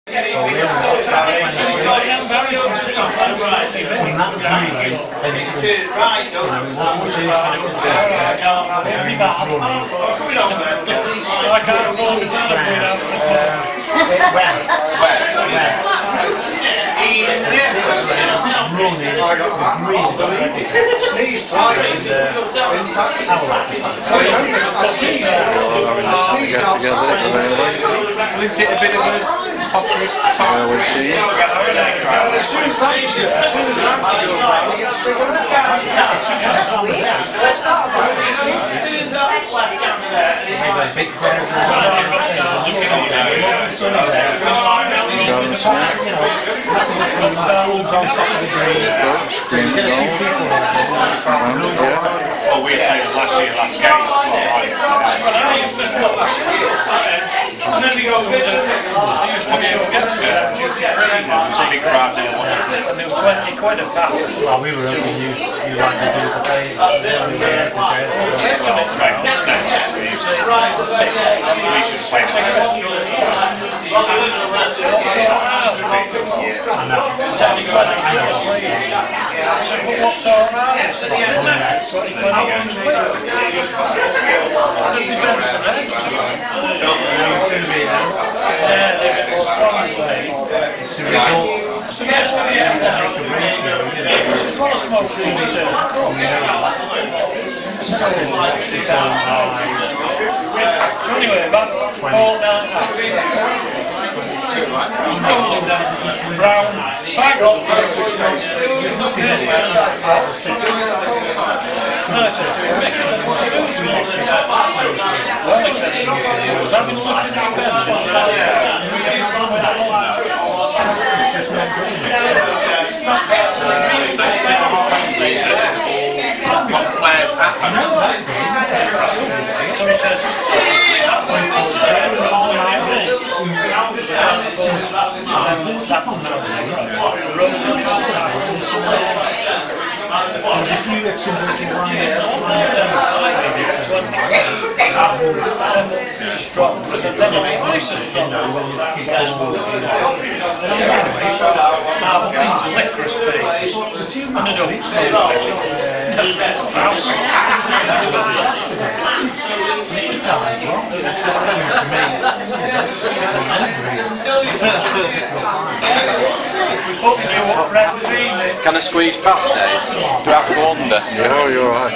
Isn't it a bit of a potterist type? As soon as that goes down, he gets a cigarette. What's that about? Well, we played last game. It's just and then he goes, I used to be able to get duty free, and was a big crowd there watching it, and they were 20 quid a pack. Well, we were hoping you like to do the pay. We should play I said, well, what's all right? I said, 20 quid a week. I said, the Benson Edge. Yeah, they get the strong play. It's the results. I said, well, I smoke these so anyway, about fortnight after, he's rolling down brown fibres of and I said to him, Mick, what are you doing? Well, he said, I was having a look at the bench and it's just not doing it. So he says, if you get somebody to line it up, it's a strong, so then it's a strong one. Things are licorice base, and I don't stay Can I squeeze past, Dave? Do I have to go under? No, you're alright.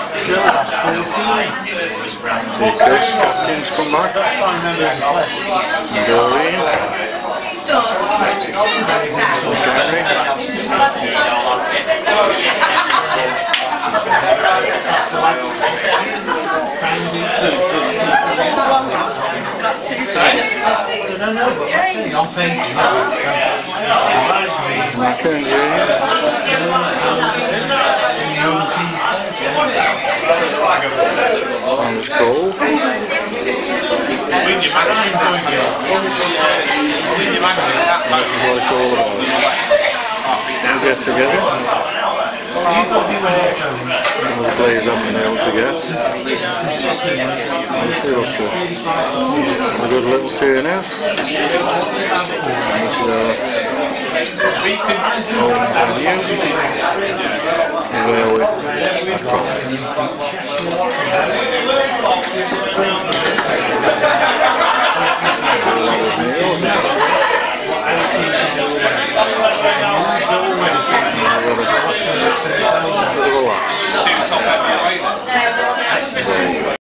See Chris, captain's come back. Doreen. I'm thinking. On the stove. What it's all about. We'll get together. We'll blaze up and able to get. A good little turnout. Railway.